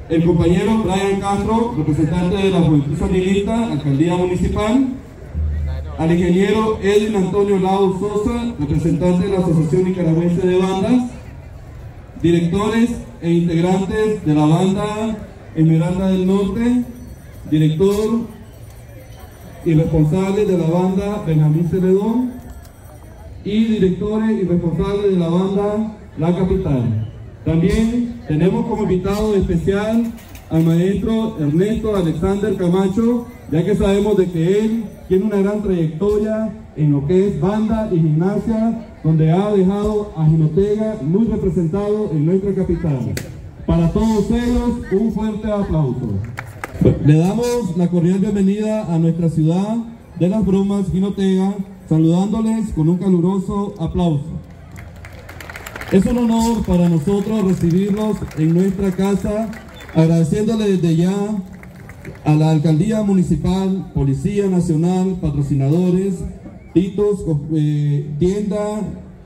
el compañero Brian Castro, representante de la Juventud Sandinista, Alcaldía Municipal, al ingeniero Edwin Antonio Lau Sosa, representante de la Asociación Nicaragüense de Bandas, directores e integrantes de la banda Esmeralda del Norte, director y responsables de la banda Benjamín Celedón y directores y responsables de la banda La Capital. También tenemos como invitado especial al maestro Ernesto Alexander Camacho, ya que sabemos de que él tiene una gran trayectoria en lo que es banda y gimnasia, donde ha dejado a Jinotega muy representado en nuestra capital. Para todos ellos, un fuerte aplauso. Le damos la cordial bienvenida a nuestra ciudad de Las Bromas, Jinotega, saludándoles con un caluroso aplauso. Es un honor para nosotros recibirlos en nuestra casa, agradeciéndole desde ya a la Alcaldía Municipal, Policía Nacional, patrocinadores, Titos, Tienda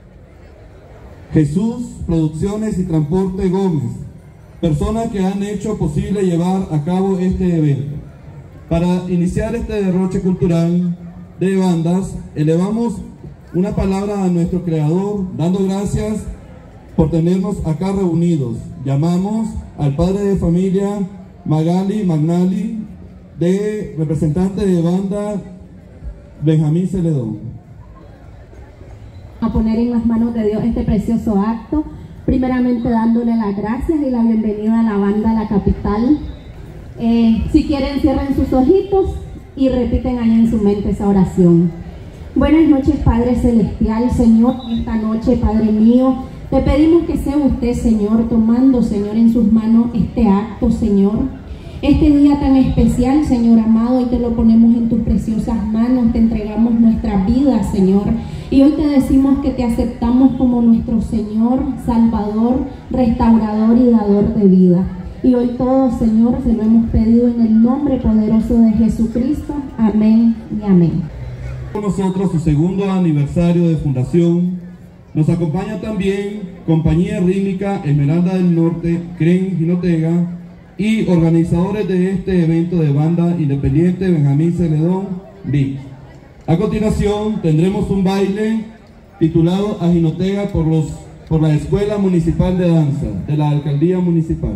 Jesús, Producciones y Transporte Gómez, personas que han hecho posible llevar a cabo este evento. Para iniciar este derroche cultural de bandas, elevamos una palabra a nuestro creador, dando gracias por tenernos acá reunidos. Llamamos al padre de familia Magali Magnali, representante de banda Benjamín Celedón. A poner en las manos de Dios este precioso acto, primeramente dándole las gracias y la bienvenida a la banda La Capital. Si quieren, cierren sus ojitos y repiten ahí en su mente esa oración. Buenas noches, Padre Celestial, Señor, esta noche, Padre mío, te pedimos que sea usted, Señor, tomando, Señor, en sus manos este acto, Señor. Este día tan especial, Señor amado, y te lo ponemos en tus preciosas manos, te entregamos nuestra vida, Señor. Y hoy te decimos que te aceptamos como nuestro Señor, Salvador, Restaurador y Dador de vida. Y hoy todo, Señor, se lo hemos pedido en el nombre poderoso de Jesucristo. Amén y amén. Con nosotros su segundo aniversario de fundación. Nos acompaña también Compañía Rítmica Esmeralda del Norte, CREN Jinotega, y organizadores de este evento de banda independiente Benjamín Celedón, BIC. A continuación tendremos un baile titulado A Jinotega por la Escuela Municipal de Danza de la Alcaldía Municipal.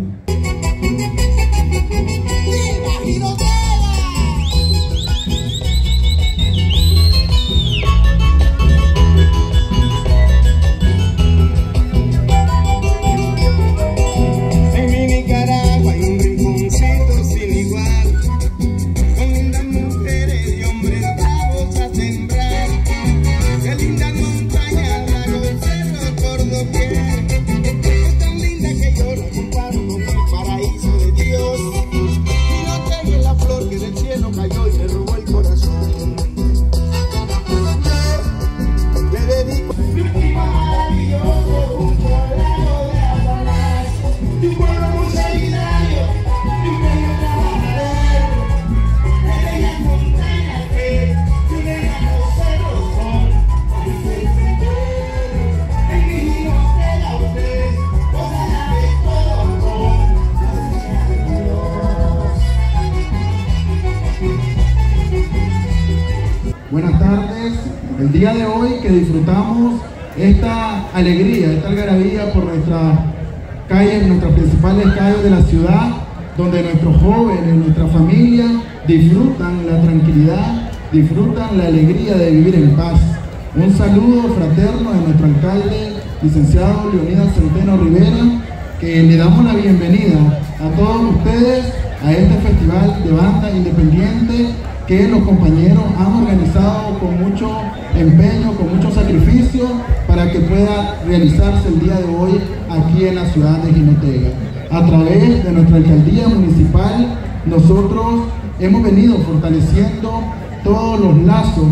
Buenas tardes. El día de hoy que disfrutamos esta alegría, esta algarabía por nuestras calles, nuestras principales calles de la ciudad, donde nuestros jóvenes, nuestra familia disfrutan la tranquilidad, disfrutan la alegría de vivir en paz. Un saludo fraterno de nuestro alcalde, licenciado Leonidas Centeno Rivera, que le damos la bienvenida a todos ustedes a este festival de banda independiente que los compañeros han organizado con mucho empeño, con mucho sacrificio, para que pueda realizarse el día de hoy aquí en la ciudad de Jinotega. A través de nuestra alcaldía municipal, nosotros hemos venido fortaleciendo todos los lazos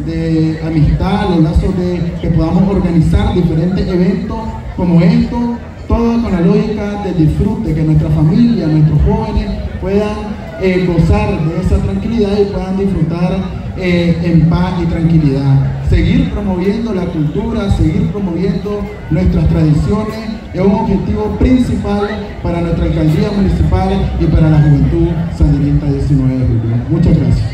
de amistad, los lazos de que podamos organizar diferentes eventos como estos, todo con la lógica del disfrute, que nuestra familia, nuestros jóvenes puedan gozar de esa tranquilidad y puedan disfrutar en paz y tranquilidad. Seguir promoviendo la cultura, seguir promoviendo nuestras tradiciones es un objetivo principal para nuestra alcaldía municipal y para la juventud sandinista 19 de julio. Muchas gracias.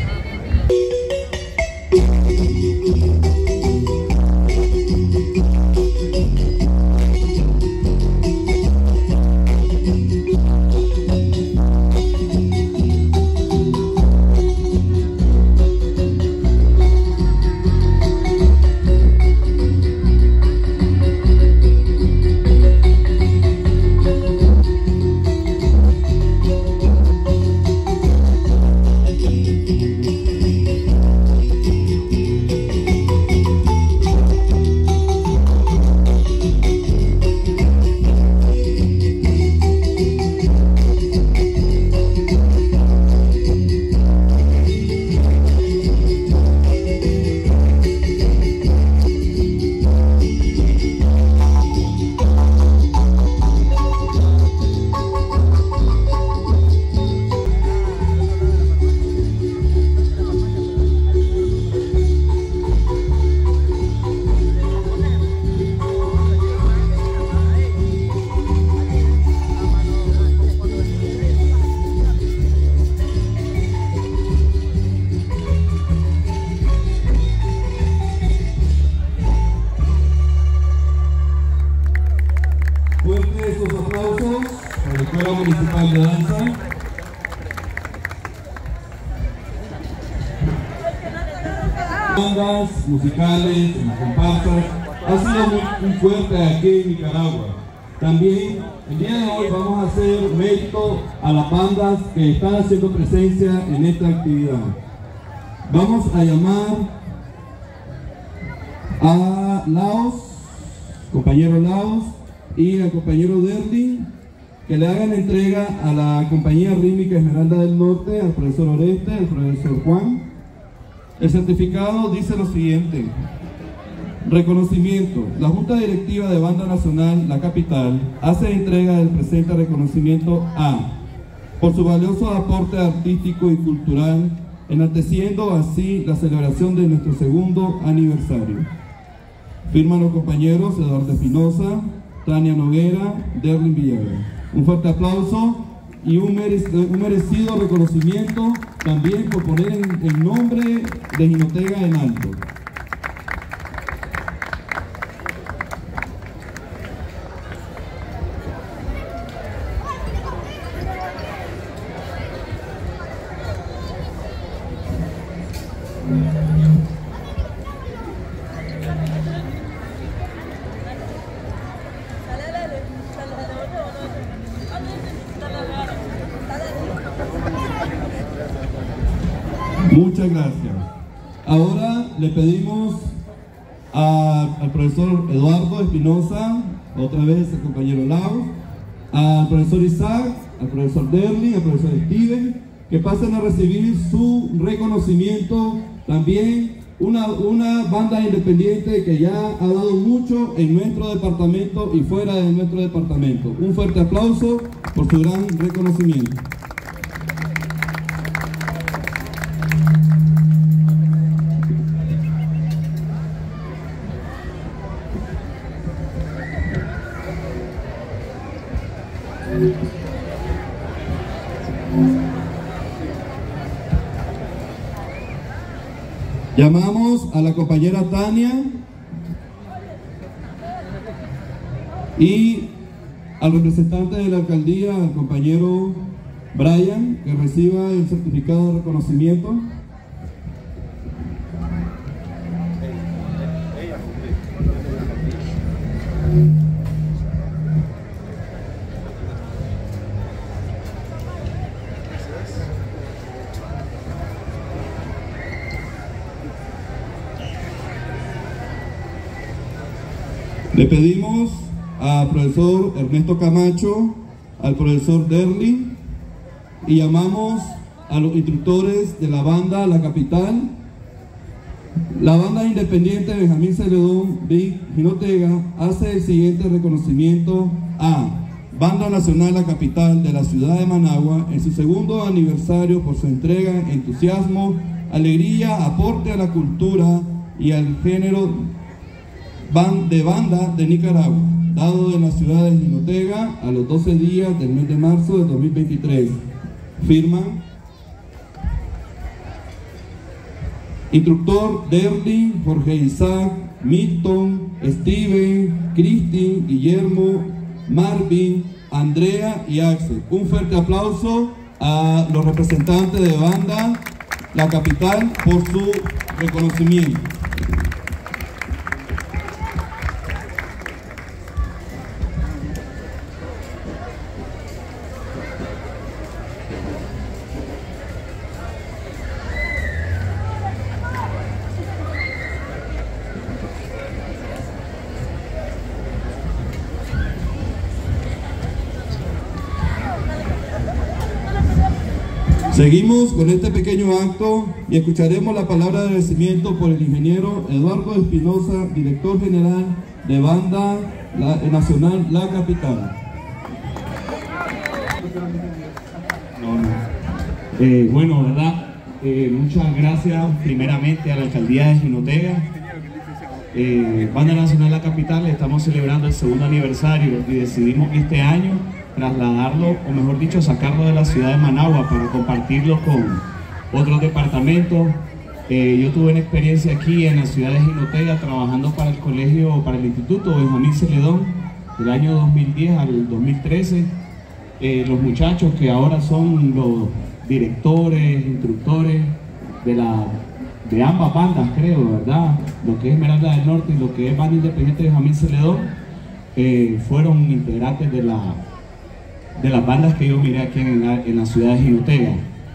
Fuertes estos aplausos a la Escuela Municipal de Danza. Bandas musicales, comparsas, ha sido muy fuerte aquí en Nicaragua. También el día de hoy vamos a hacer mérito a las bandas que están haciendo presencia en esta actividad. Vamos a llamar a Laos, compañero Laos, y al compañero Derling, que le hagan entrega a la Compañía Rítmica Esmeralda del Norte, al profesor Oreste, al profesor Juan. El certificado dice lo siguiente: reconocimiento. La Junta Directiva de Banda Nacional La Capital hace entrega del presente reconocimiento a, por su valioso aporte artístico y cultural, enalteciendo así la celebración de nuestro segundo aniversario. Firman los compañeros Eduardo Espinosa, Tania Noguera, Derling Villagra. Un fuerte aplauso y un merecido reconocimiento también por poner el nombre de Jinotega en alto. Muchas gracias. Ahora le pedimos al profesor Eduardo Espinosa, otra vez el compañero Lau, al profesor Isaac, al profesor Derling, al profesor Steven, que pasen a recibir su reconocimiento. También una banda independiente que ya ha dado mucho en nuestro departamento y fuera de nuestro departamento. Un fuerte aplauso por su gran reconocimiento. Llamamos a la compañera Tania y al representante de la alcaldía, al compañero Brian, que reciba el certificado de reconocimiento. Le pedimos al profesor Ernesto Camacho, al profesor Derling, y llamamos a los instructores de la banda La Capital. La banda independiente Benjamín Celedón Big Jinotega hace el siguiente reconocimiento a Banda Nacional La Capital de la ciudad de Managua en su segundo aniversario por su entrega, entusiasmo alegría, aporte a la cultura y al género de banda de Nicaragua, dado en la ciudad de Jinotega a los 12 días del mes de marzo de 2023. Firman instructor Derly, Jorge Isaac, Milton, Steven, Cristi, Guillermo, Marvin, Andrea y Axel. Un fuerte aplauso a los representantes de banda La Capital por su reconocimiento. Seguimos con este pequeño acto y escucharemos la palabra de agradecimiento por el ingeniero Eduardo Espinosa, director general de Banda Nacional La Capital. Bueno, ¿verdad? Muchas gracias primeramente a la Alcaldía de Jinotega. Banda Nacional La Capital, estamos celebrando el segundo aniversario y decidimos este año trasladarlo, o mejor dicho, sacarlo de la ciudad de Managua para compartirlo con otros departamentos. Yo tuve una experiencia aquí en la ciudad de Jinotega trabajando para el colegio, para el Instituto Benjamín Celedón, del año 2010 al 2013. Los muchachos que ahora son los directores, instructores de ambas bandas, creo, ¿verdad? Lo que es Esmeralda del Norte y lo que es Banda Independiente Benjamín Celedón, fueron integrantes de las bandas que yo miré aquí en la ciudad de Jinotega.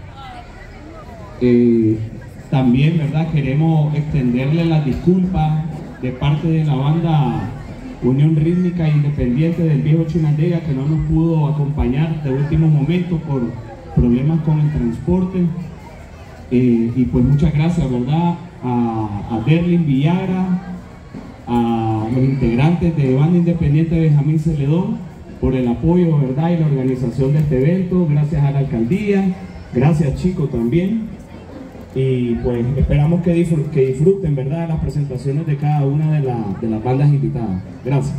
También, ¿verdad? Queremos extenderle las disculpas de parte de la banda Unión Rítmica Independiente del Viejo Chinandega, que no nos pudo acompañar de último momento por problemas con el transporte. Y pues muchas gracias, ¿verdad? A Derlin Villagra, a los integrantes de Banda Independiente de Benjamín Celedón por el apoyo, ¿verdad? Y la organización de este evento. Gracias a la alcaldía, gracias Chico también. Y pues esperamos que disfruten, ¿verdad?, las presentaciones de cada una de las bandas invitadas. Gracias.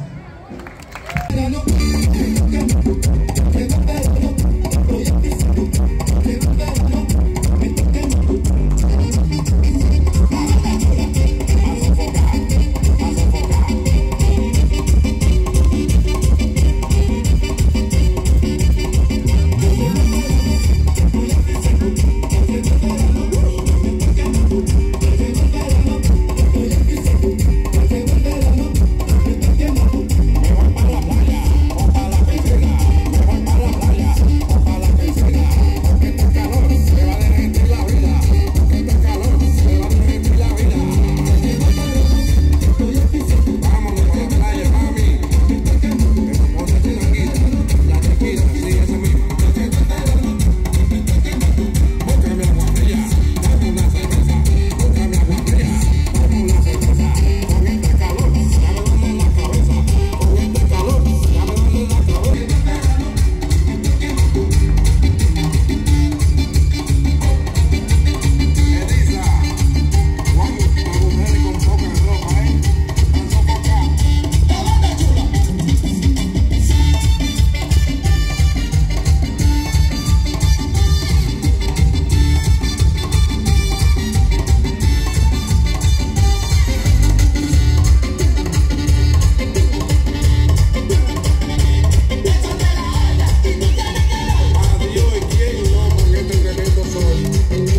Adiós, ¿quién no? Porque este evento soy